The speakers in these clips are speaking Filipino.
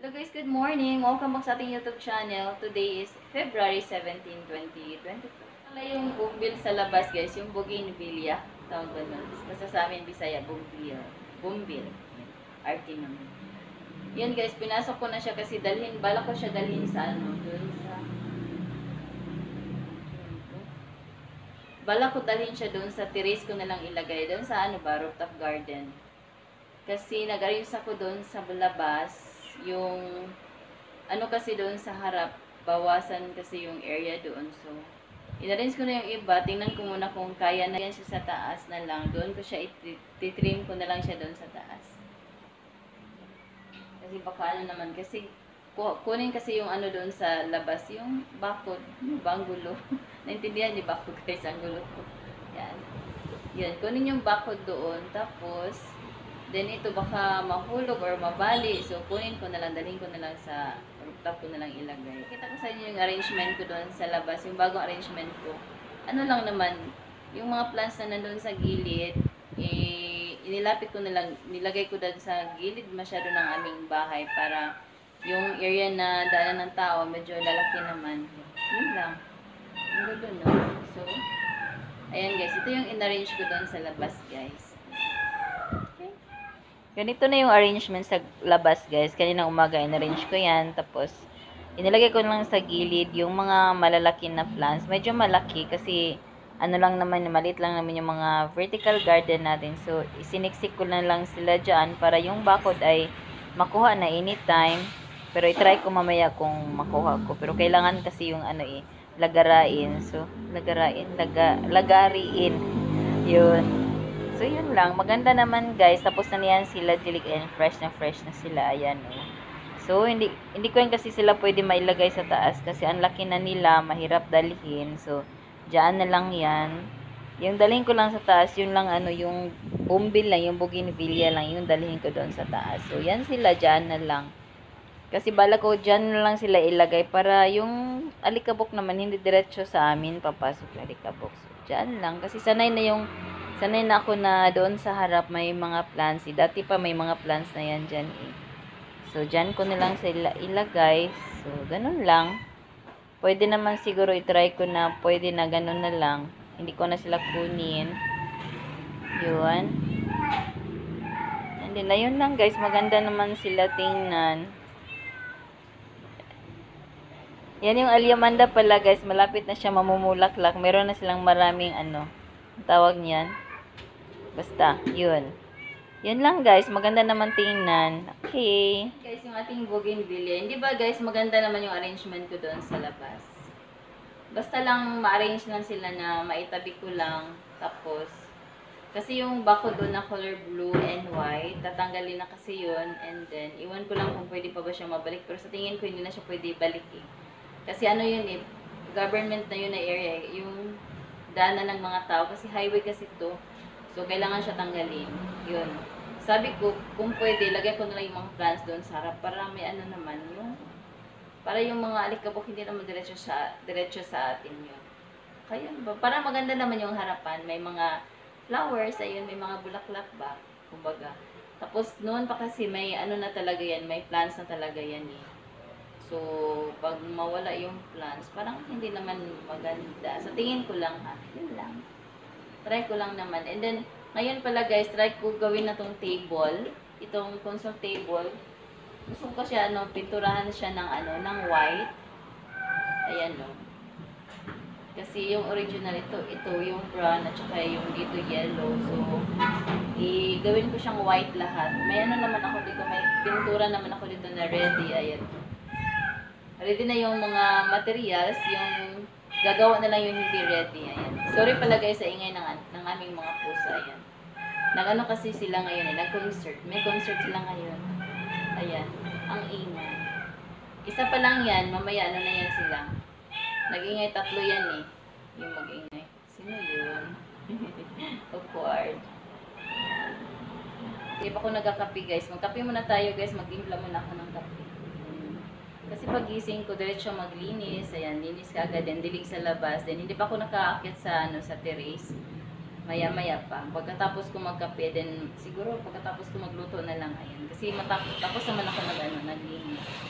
Hello guys, good morning. Welcome back sa ating YouTube channel. Today is February 17, 2022. Wala yung bumbil sa labas guys, yung bougainvillea. Tawag ba nun? Basta sa amin Bisaya, bumbil. Bumbil. Arte naman. Yan guys, pinasok ko na siya kasi bala ko siya dalhin sa dun sa bala ko dalhin siya dun sa terrace ko na lang ilagay. Dun sa rooftop garden. Kasi nag-arrange ako dun sa labas. Yung kasi doon sa harap, bawasan kasi yung area doon. So, in-arrange ko na yung iba. Tingnan ko muna kung kaya na yan siya sa taas na lang. Doon ko siya ititrim ko na lang siya doon sa taas. Kasi baka naman, kasi kunin kasi yung doon sa labas, yung bakod, yung banggulo. Naintindihan niyo ba ko guys, ang gulo ko. Yan. Yan, kunin yung bakod doon. Tapos, then ito baka mahulog or mabali. So, kunin ko na lang, dalhin ko na lang sa rooftop ko na lang ilagay. Kita ko sa inyo yung arrangement ko doon sa labas, yung bagong arrangement ko. Ano lang naman, yung mga plants na nandun sa gilid, inilapit ko na lang, nilagay ko doon sa gilid masyado ng aming bahay para yung area na daanan ng tao, medyo lalaki naman. Yun lang. Ang gulo, no? So, ayan guys, ito yung in-arrange ko doon sa labas, guys. Ganito na yung arrangement sa labas, guys. Kanina umaga, in-arrange ko yan. Tapos, inilagay ko lang sa gilid yung mga malalaki na plants. Medyo malaki kasi, lang naman, maliit lang naman yung mga vertical garden natin. So, isiniksik ko na lang sila dyan para yung bakod ay makuha na anytime. Pero, itry ko mamaya kung makuha ko. Pero, kailangan kasi yung lagarain. So, lagariin. Yun. So, yun lang. Maganda naman, guys. Tapos na niyan sila, dilig and fresh na sila. Ayan, oh. So, hindi ko yan kasi sila pwede mailagay sa taas kasi ang laki na nila, mahirap dalhin. So, dyan na lang yan. Yung dalhin ko lang sa taas, yun lang, yung bumbil lang, yung bougainvillea lang, yung dalhin ko doon sa taas. So, yan sila, dyan na lang. Kasi bala ko, dyan na lang sila ilagay para yung alikabok naman, hindi diretso sa amin, papasok yung alikabok. So, dyan lang. Kasi sanay na ako na doon sa harap may mga plants. Dati pa may mga plants na yan dyan eh. So, dyan ko na lang sila ilagay. So, ganun lang. Pwede naman siguro itry ko na pwede na ganun na lang. Hindi ko na sila kunin. Yun. And then, ayun lang guys. Maganda naman sila tingnan. Yan yung alyamanda pala guys. Malapit na siya mamumulaklak. Meron na silang maraming tawag niyan. Basta, yun. Yun lang guys, maganda naman tingnan. Okay. Guys, yung ating bougainvillea. Hindi ba guys, maganda naman yung arrangement ko doon sa labas. Basta lang ma-arrange lang sila na maitabi ko lang. Tapos, kasi yung bako doon na color blue and white, tatanggalin na kasi yun. And then, iwan ko lang kung pwede pa ba siya mabalik. Pero sa tingin ko, hindi na siya pwede balik eh. Kasi yun eh, government na yun na area. Yung daanan ng mga tao. Kasi highway kasi ito. So, kailangan siya tanggalin. Yun. Sabi ko, kung pwede, lagay ko na lang yung mga plants doon sa harap para may naman, para yung mga alikabok hindi naman diretso sa atin yun. Kaya, para maganda naman yung harapan. May mga flowers, ayun, may mga bulaklak ba, kumbaga. Tapos, noon pa kasi may na talaga yan, may plants na talaga yan eh. So, pag mawala yung plants, parang hindi naman maganda. Sa tingin ko lang ha, yun lang. Try ko lang naman. And then, ngayon pala guys, try ko gawin na tong table. Itong console table. Gusto ko siya, pinturahan siya ng white. Ayan, no. Kasi yung original, ito yung brown, at saka yung dito yellow. So, gawin ko siyang white lahat. May naman ako dito, may pintura naman ako dito na ready. Ayan. Ready na yung mga materials, yung gagawa na lang yung hindi ready. Ayan. Sorry pala guys sa ingay ng aming mga pusa. Ayan. Kasi sila ngayon eh. Nag-concert. May concert sila ngayon. Ayan. Ang ingay. Isa pa lang yan. Mamaya na yan sila. Nag-ingay. Tatlo yan eh. Yung mag-ingay. Sino yun? Awkward. Hindi pa ako nagkakape guys. Magkape muna tayo guys. Mag-impla muna ako ng kape. Kasi pagising ko, diretso maglinis. Ayan, linis ka agad. Then, dilig sa labas. Then, hindi pa ako nakaakyat sa terrace. Maya-maya pa. Pagkatapos ko magkape, then, siguro, pagkatapos ko magluto na lang. Ayan. Kasi tapos naman ako naglinis.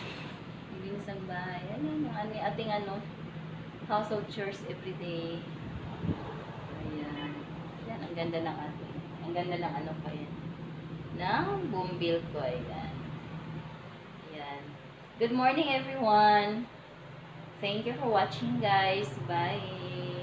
Bye. Yan yung ating household chores everyday. Ayan. Yan, ang ganda ng ang ganda ng pa yan. Ng bumbil ko. Ayan. Ayan. Good morning everyone. Thank you for watching guys. Bye.